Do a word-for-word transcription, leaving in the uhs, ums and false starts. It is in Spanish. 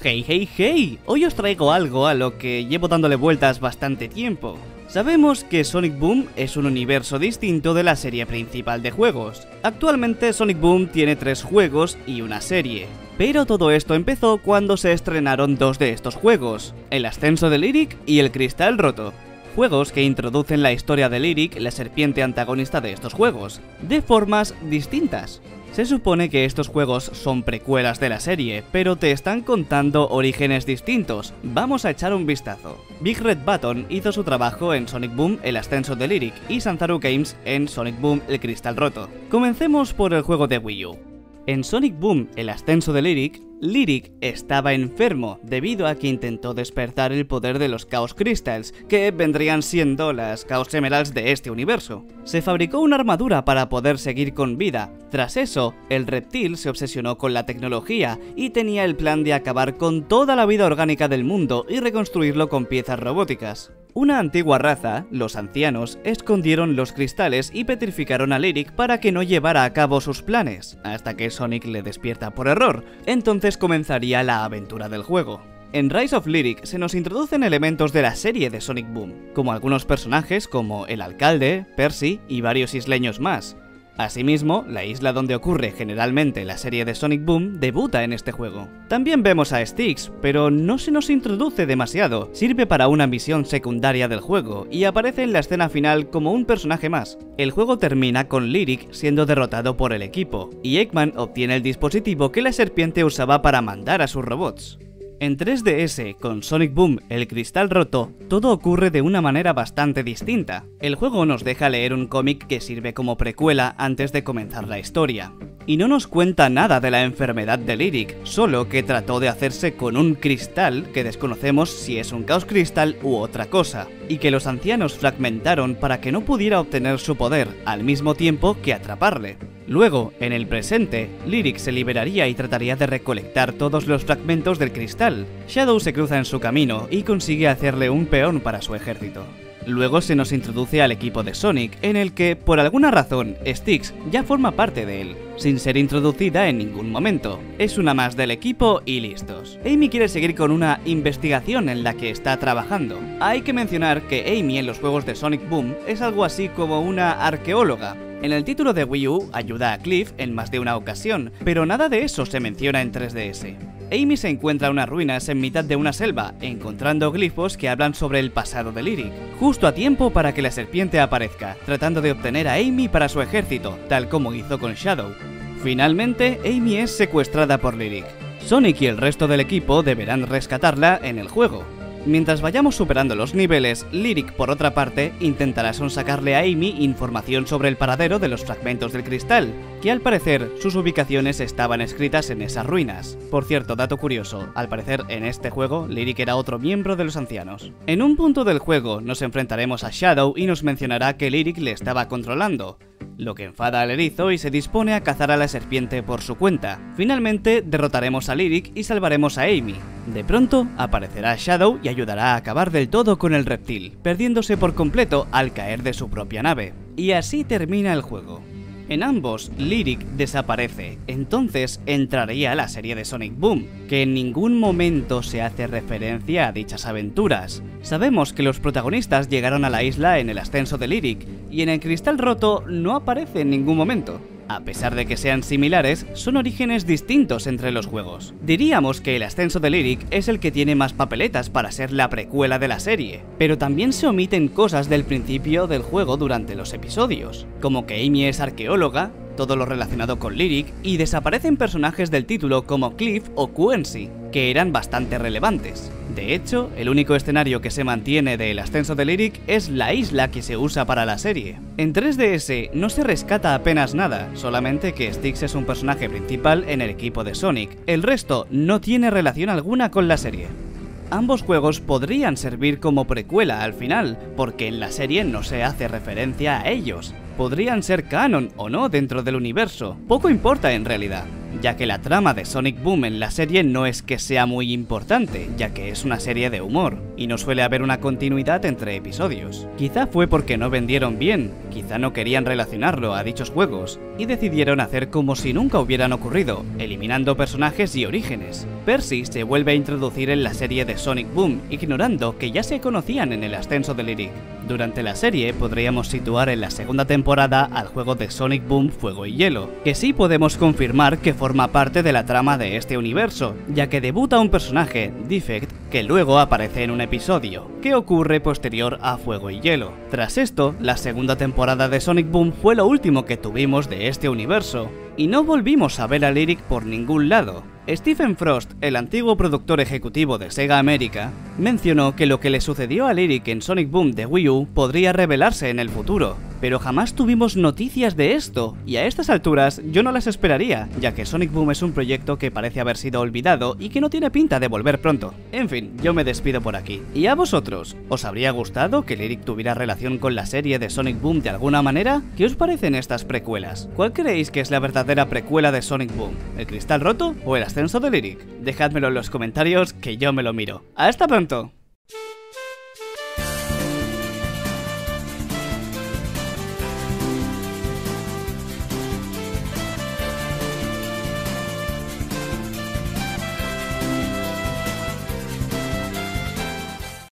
Hey, hey, hey, hoy os traigo algo a lo que llevo dándole vueltas bastante tiempo. Sabemos que Sonic Boom es un universo distinto de la serie principal de juegos. Actualmente Sonic Boom tiene tres juegos y una serie. Pero todo esto empezó cuando se estrenaron dos de estos juegos, el ascenso de Lyric y el Cristal Roto. Juegos que introducen la historia de Lyric, la serpiente antagonista de estos juegos, de formas distintas. Se supone que estos juegos son precuelas de la serie, pero te están contando orígenes distintos. Vamos a echar un vistazo. Big Red Button hizo su trabajo en Sonic Boom, el ascenso de Lyric, y Sanzaru Games en Sonic Boom, el Cristal Roto. Comencemos por el juego de Wii U. En Sonic Boom, el ascenso de Lyric, Lyric estaba enfermo debido a que intentó despertar el poder de los Chaos Crystals, que vendrían siendo las Chaos Emeralds de este universo. Se fabricó una armadura para poder seguir con vida. Tras eso, el reptil se obsesionó con la tecnología y tenía el plan de acabar con toda la vida orgánica del mundo y reconstruirlo con piezas robóticas. Una antigua raza, los ancianos, escondieron los cristales y petrificaron a Lyric para que no llevara a cabo sus planes, hasta que Sonic le despierta por error. Entonces comenzaría la aventura del juego. En Rise of Lyric se nos introducen elementos de la serie de Sonic Boom, como algunos personajes como el alcalde, Percy y varios isleños más. Asimismo, la isla donde ocurre generalmente la serie de Sonic Boom debuta en este juego. También vemos a Styx, pero no se nos introduce demasiado, sirve para una misión secundaria del juego y aparece en la escena final como un personaje más. El juego termina con Lyric siendo derrotado por el equipo, y Eggman obtiene el dispositivo que la serpiente usaba para mandar a sus robots. En tres D S, con Sonic Boom, el Cristal Roto, todo ocurre de una manera bastante distinta. El juego nos deja leer un cómic que sirve como precuela antes de comenzar la historia. Y no nos cuenta nada de la enfermedad de Lyric, solo que trató de hacerse con un cristal que desconocemos si es un Chaos Crystal u otra cosa, y que los ancianos fragmentaron para que no pudiera obtener su poder, al mismo tiempo que atraparle. Luego, en el presente, Lyric se liberaría y trataría de recolectar todos los fragmentos del cristal. Shadow se cruza en su camino y consigue hacerle un peón para su ejército. Luego se nos introduce al equipo de Sonic, en el que, por alguna razón, Styx ya forma parte de él, sin ser introducida en ningún momento. Es una más del equipo y listos. Amy quiere seguir con una investigación en la que está trabajando. Hay que mencionar que Amy en los juegos de Sonic Boom es algo así como una arqueóloga. En el título de Wii U ayuda a Cliff en más de una ocasión, pero nada de eso se menciona en tres D S. Amy se encuentra unas ruinas en mitad de una selva, encontrando glifos que hablan sobre el pasado de Lyric, justo a tiempo para que la serpiente aparezca, tratando de obtener a Amy para su ejército, tal como hizo con Shadow. Finalmente, Amy es secuestrada por Lyric. Sonic y el resto del equipo deberán rescatarla en el juego. Mientras vayamos superando los niveles, Lyric, por otra parte, intentará sonsacarle a Amy información sobre el paradero de los fragmentos del cristal, que al parecer sus ubicaciones estaban escritas en esas ruinas. Por cierto, dato curioso, al parecer en este juego, Lyric era otro miembro de los ancianos. En un punto del juego nos enfrentaremos a Shadow y nos mencionará que Lyric le estaba controlando, lo que enfada al erizo y se dispone a cazar a la serpiente por su cuenta. Finalmente derrotaremos a Lyric y salvaremos a Amy. De pronto aparecerá Shadow y ayudará a acabar del todo con el reptil, perdiéndose por completo al caer de su propia nave. Y así termina el juego. En ambos, Lyric desaparece, entonces entraría la serie de Sonic Boom, que en ningún momento se hace referencia a dichas aventuras. Sabemos que los protagonistas llegaron a la isla en el ascenso de Lyric, y en el Cristal Roto no aparece en ningún momento. A pesar de que sean similares, son orígenes distintos entre los juegos. Diríamos que el ascenso de Lyric es el que tiene más papeletas para ser la precuela de la serie, pero también se omiten cosas del principio del juego durante los episodios, como que Amy es arqueóloga, todo lo relacionado con Lyric, y desaparecen personajes del título como Cliff o Quincy, que eran bastante relevantes. De hecho, el único escenario que se mantiene del ascenso de Lyric es la isla que se usa para la serie. En tres D S no se rescata apenas nada, solamente que Styx es un personaje principal en el equipo de Sonic, el resto no tiene relación alguna con la serie. Ambos juegos podrían servir como precuela al final, porque en la serie no se hace referencia a ellos. Podrían ser canon o no dentro del universo, poco importa en realidad. ya que la trama de Sonic Boom en la serie no es que sea muy importante, ya que es una serie de humor, y no suele haber una continuidad entre episodios. Quizá fue porque no vendieron bien, quizá no querían relacionarlo a dichos juegos, y decidieron hacer como si nunca hubieran ocurrido, eliminando personajes y orígenes. Percy se vuelve a introducir en la serie de Sonic Boom, ignorando que ya se conocían en el ascenso de Lyric. Durante la serie podríamos situar en la segunda temporada al juego de Sonic Boom Fuego y Hielo, que sí podemos confirmar que forma parte de la trama de este universo, ya que debuta un personaje, Defect, que luego aparece en un episodio, que ocurre posterior a Fuego y Hielo. Tras esto, la segunda temporada de Sonic Boom fue lo último que tuvimos de este universo, y no volvimos a ver a Lyric por ningún lado. Stephen Frost, el antiguo productor ejecutivo de Sega América, mencionó que lo que le sucedió a Lyric en Sonic Boom de Wii U podría revelarse en el futuro, pero jamás tuvimos noticias de esto, y a estas alturas yo no las esperaría, ya que Sonic Boom es un proyecto que parece haber sido olvidado y que no tiene pinta de volver pronto. En fin, yo me despido por aquí. ¿Y a vosotros? ¿Os habría gustado que Lyric tuviera relación con la serie de Sonic Boom de alguna manera? ¿Qué os parecen estas precuelas? ¿Cuál creéis que es la verdadera precuela de Sonic Boom? ¿El cristal roto o el ascenso de Lyric? Dejádmelo en los comentarios que yo me lo miro. ¡Hasta pronto!